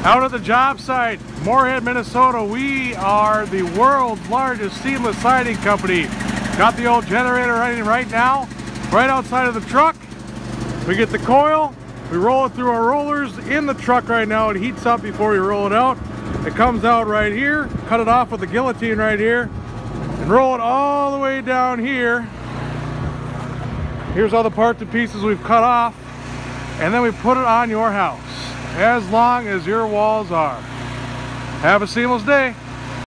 Out at the job site, Moorhead, Minnesota, we are the world's largest seamless siding company. Got the old generator running right now, right outside of the truck. We get the coil, we roll it through our rollers in the truck right now. It heats up before we roll it out. It comes out right here, cut it off with the guillotine right here, and roll it all the way down here. Here's all the parts and pieces we've cut off, and then we put it on your house as long as your walls are. Have a seamless day.